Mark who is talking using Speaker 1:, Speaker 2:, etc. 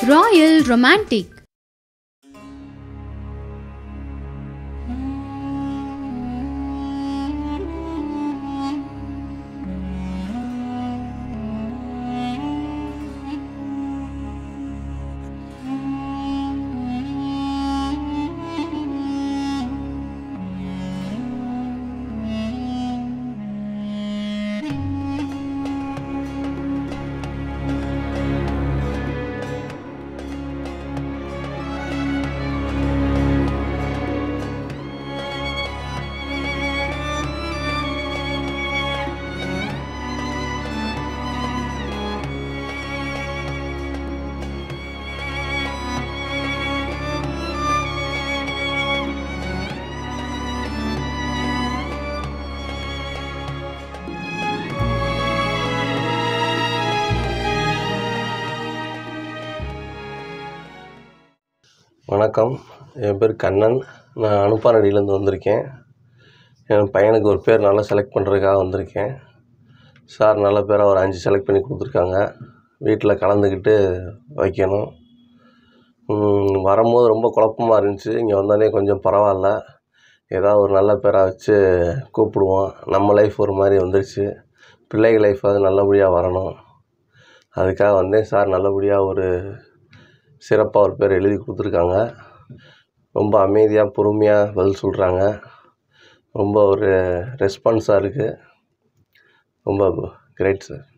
Speaker 1: Royal Romantic.
Speaker 2: வணக்கம், என் பேர் கண்ணன். நான் அனுப்பானடியிலேருந்து வந்திருக்கேன். என் பையனுக்கு ஒரு பேர் நல்லா செலக்ட் பண்ணுறதுக்காக வந்திருக்கேன். சார் நல்ல பேராக ஒரு 5 செலக்ட் பண்ணி கொடுத்துருக்காங்க. வீட்டில் கலந்துக்கிட்டு வைக்கணும். வரும்போது ரொம்ப குழப்பமாக இருந்துச்சு. இங்கே வந்தோடனே கொஞ்சம் பரவாயில்ல, ஏதாவது ஒரு நல்ல பேராக வச்சு கூப்பிடுவோம். நம்ம லைஃப் ஒரு மாதிரி வந்துடுச்சு. பிள்ளைகள் லைஃப் அது நல்லபடியாக வரணும், அதுக்காக வந்தேன். சார் நல்லபடியாக ஒரு சிறப்பாக ஒரு பேர் எழுதி கொடுத்துருக்காங்க. ரொம்ப அமைதியாக பொறுமையாக பதில் சொல்கிறாங்க. ரொம்ப ஒரு ரெஸ்பான்ஸாக இருக்குது. ரொம்ப கிரேட் சார்.